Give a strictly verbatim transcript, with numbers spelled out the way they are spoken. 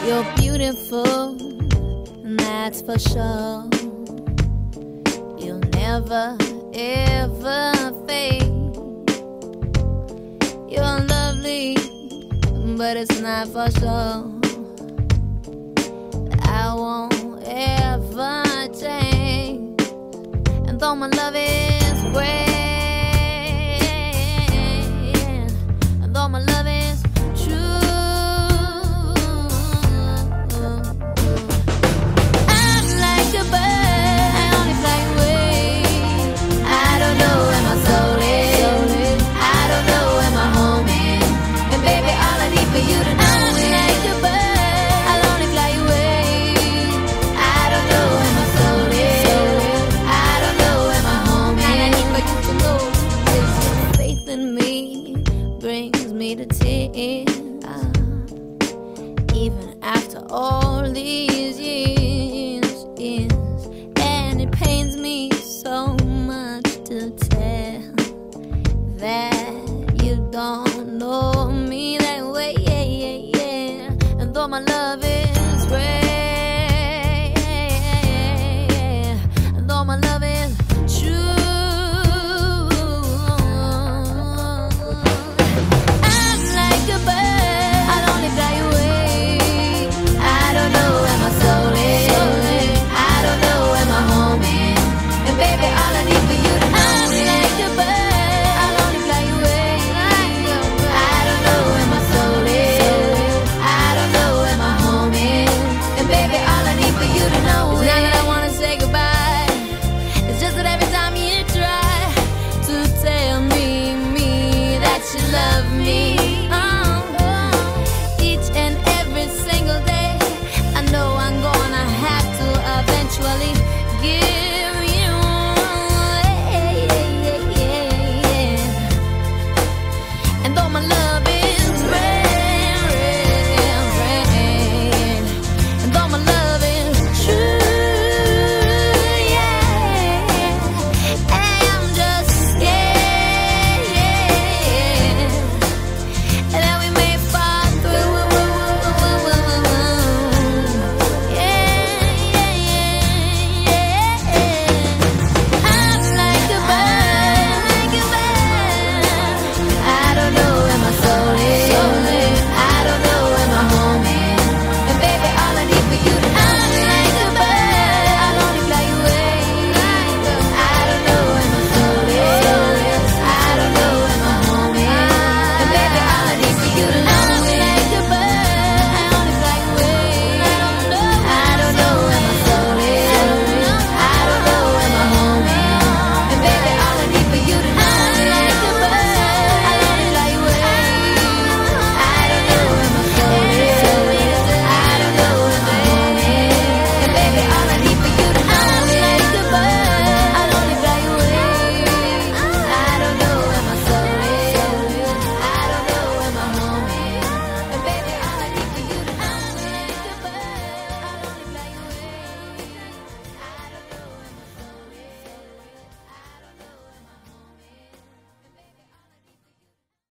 You're beautiful, and that's for sure. You'll never, ever fade. You're lovely, but it's not for sure. I won't ever change. And though my love is great, and though my love is true, I'm like a bird, I only fly away. I don't know where my soul is, I don't know where my home is. And baby, all I need for you to know I'm is like a bird, I'll only fly away. I don't know where my soul is, I don't know where my home is. And I need for you to know this faith in me brings me to tears. Even after all these years, years. And it pains me so much to tell